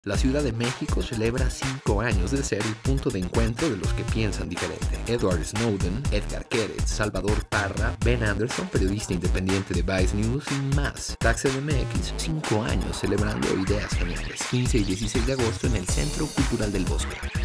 La Ciudad de México celebra 5 años de ser el punto de encuentro de los que piensan diferente. Edward Snowden, Edgar Querets, Salvador Parra, Ben Anderson, periodista independiente de Vice News y más. TaxedMX, 5 años celebrando ideas geniales. 15 y 16 de agosto en el Centro Cultural del Bosque.